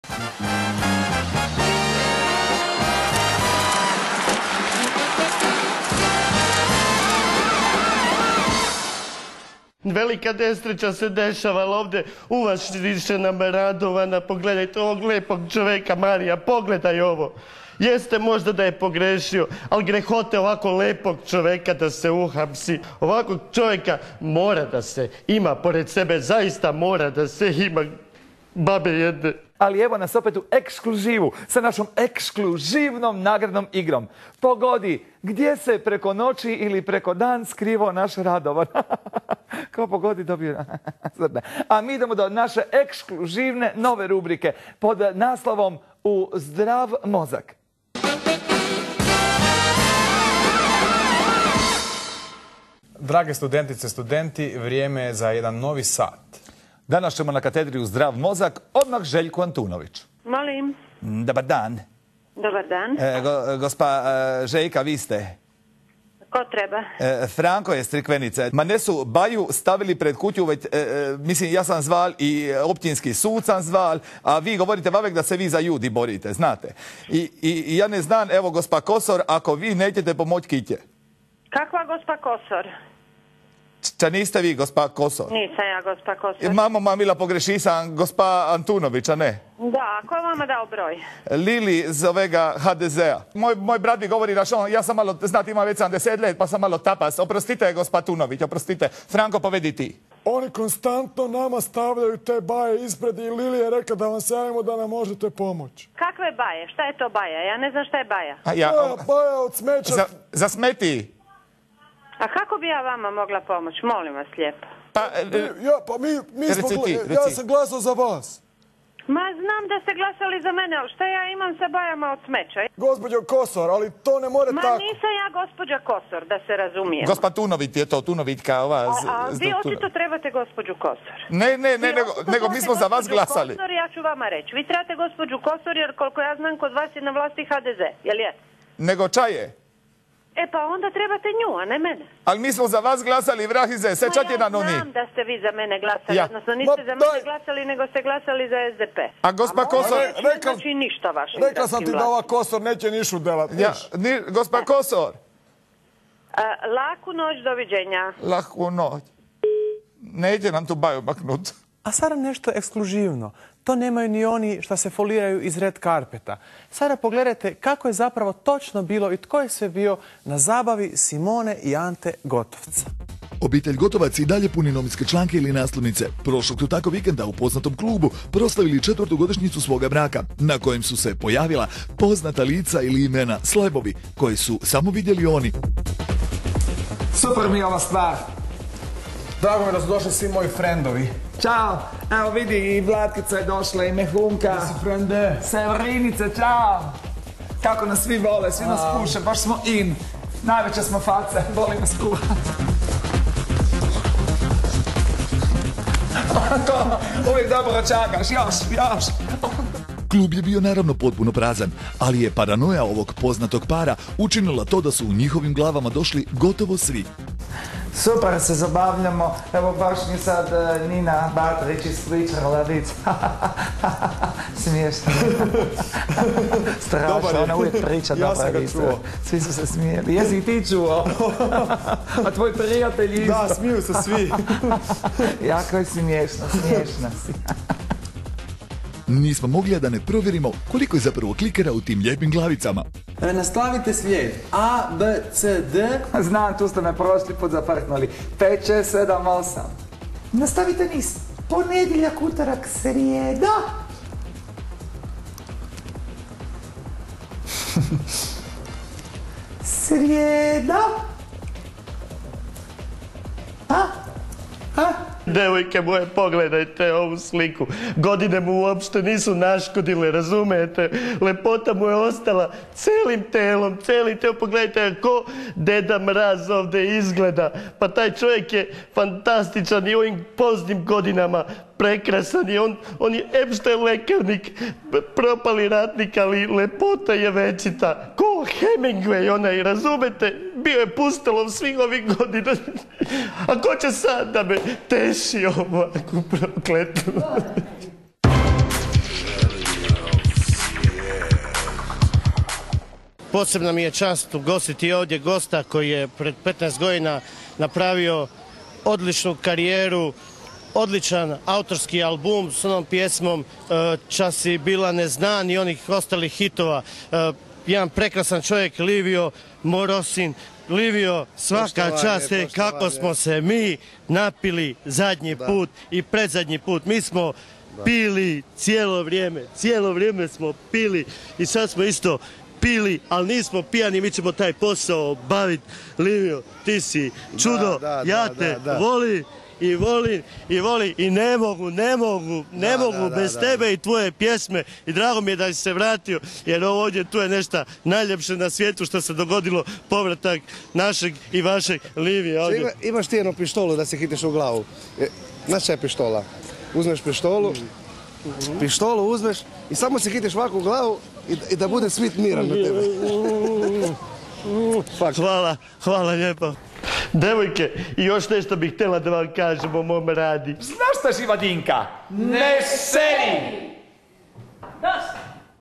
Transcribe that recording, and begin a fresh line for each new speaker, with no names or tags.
Velika nesreća se dešavala ovdje u Vašrišćanama Radovana. Pogledajte ovog lijepog čovjeka, Marija, pogledaj ovo. Jeste možda da je pogrešio, ali grehote ovako lijepog čovjeka da se uhapsi. Ovakvog čovjeka mora da se ima pored sebe, zaista mora da se ima, babe jedne.
Ali evo nas opet u ekskluzivu sa našom ekskluzivnom nagradnom igrom. Pogodi, gdje se preko noći ili preko dan skrivao naš Radovan? Ko pogodi dobio. A mi idemo do naše ekskluzivne nove rubrike pod naslovom U zdrav mozak.
Drage studentice, studenti, vrijeme je za jedan novi sat.
Danas ćemo na katedri U zdrav mozak odmah Željku Antunović.
Molim.
Dobar dan.
Dobar dan.
Gospa Željka, vi ste?
Ko treba?
Franko je s Crikvenice. Manesu Baju stavili pred kuću, već, mislim, ja sam zval i općinski sud sam zval, a vi govorite vavek da se vi za ljudi borite, znate. I ja ne znam, evo, gospa Kosor, ako vi nećete pomoći kitje.
Kakva gospa Kosor?
Ča niste vi gospa Kosor?
Nisam ja gospa Kosor.
Mamo mamila pogreši sam gospa Antunovića, ne?
Da, ko vama dao broj?
Lili zove ga HDZ-a. Moj brat mi govori da ja sam malo, znate, ima već 70 let, pa sam malo tapas. Oprostite, gospa Tunović, oprostite. Franko, povedi ti.
Oni konstantno nama stavljaju te baje ispred i Lili je rekla da vam se javimo da nam možete pomoći.
Kakve baje? Šta je to baja? Ja ne znam šta je baja.
Baja od smeća.
Za smeti.
A kako bi ja vama mogla pomoći? Molim vas lijepo.
Ja sam glasao za vas.
Ma znam da ste glasali za mene, ali šta ja imam sa bajama od smeća?
Gospođo Kosor, ali to ne more tako.
Ma nisam ja gospođa Kosor, da se razumijemo.
Gospa Tunović je to, Tunovićka ova...
A vi očito trebate gospođu Kosor.
Ne, nego mi smo za vas glasali.
Kosor, ja ću vama reći. Vi trebate gospođu Kosor, jer koliko ja znam, kod vas je na vlasti HDZ, jel je?
Nego čaje.
E pa onda trebate nju, a ne mene.
Ali mi smo za vas glasali, vrahize, sećate na noni.
Ja znam da ste vi za mene glasali, odnosno niste za mene glasali, nego ste glasali za SDP.
A gospa Kosor...
Ne znači ništa vašim.
Rekla sam ti da ova Kosor neće nišu delat.
Gospa Kosor.
Laku noć, doviđenja.
Laku noć. Neće nam tu baju maknut.
A sada nešto ekskluzivno. To nemaju ni oni što se foliraju iz red karpeta. Sada pogledajte kako je zapravo točno bilo i tko je sve bio na zabavi Simone i Ante Gotovca.
Obitelj Gotovac i dalje puni novinske članke ili naslovnice. Prošlog su tako vikenda u poznatom klubu proslavili 4. godišnjicu svoga braka, na kojem su se pojavila poznata lica ili imena slebovi, koje su samo vidjeli oni.
Super mi je ova stvar.
Drago mi da su došli svi moji frendovi.
Ćao, evo vidi i Vlatkica je došla i Mehunka.
Gdje si frende?
Severinice, ćao. Kako nas svi vole, svi nas puše, baš smo in. Najveće smo face, voli nas kuhat. Uvijek dobro čakaš, još.
Klub je bio naravno potpuno prazan, ali je paranoja ovog poznatog para učinila to da su u njihovim glavama došli gotovo svi.
Super se zabavljamo, evo baš mi sad Nina Bartrić ispričala vic. Smiješno. Strašno, ona uvijek priča dobra vica. Svi su se smijeli. Jesi i ti čuo? A tvoj prijatelj isto.
Da, smiju se svi.
Jako je smiješno si.
Nismo mogli da ne provjerimo koliko je zapravo klikera u tim lijepim glavicama.
Nastavite slijed. A, B, C, D.
Znam, tu ste me prošli put zaprknuli. 5, 6, 7, 8. Nastavite niz. Ponedjeljak, utorak, srijeda. Srijeda.
Devojke moje, pogledajte ovu sliku. Godine mu uopšte nisu naškodile, razumijete? Lepota mu je ostala celim telom. Pogledajte kako Deda Mraz ovdje izgleda. Pa taj čovjek je fantastičan i u ovim poznim godinama prekrasan i on je Epstein lekarnik, propali ratnik, ali lepota je večita. Ko Hemingway onaj, razumete? Bio je pustelom svih ovih godina. A ko će sad da me teši ovakvu prokletu? posebna mi je čast ugostiti ovdje gosta koji je pred 15 godina napravio odličnu karijeru, odličan autorski album s onom pjesmom Čas si bila neznan i onih ostalih hitova. Jedan prekrasan čovjek, Livio Morosin. Livio, svaka čast, kako smo se mi napili zadnji put i predzadnji put. Mi smo pili cijelo vrijeme smo pili i sad smo isto pili, ali nismo pijani, mi ćemo taj posao baviti. Livio, ti si čudo, ja te volim i ne mogu bez tebe i tvoje pjesme i drago mi je da si se vratio jer ovdje tu je nešto najljepše na svijetu što se dogodilo, povratak našeg i vašeg Livija.
Imaš ti jednu pištolu da se hitiš u glavu. Znaš šta je pištola? Uzmeš pištolu uzmeš i samo se hitiš ovako u glavu i da bude svit miran na tebe.
Hvala lijepo. Devojke, i još nešto bih htjela da vam kažem o mom radi.
Znaš šta, Živa Dinka? Ne seri!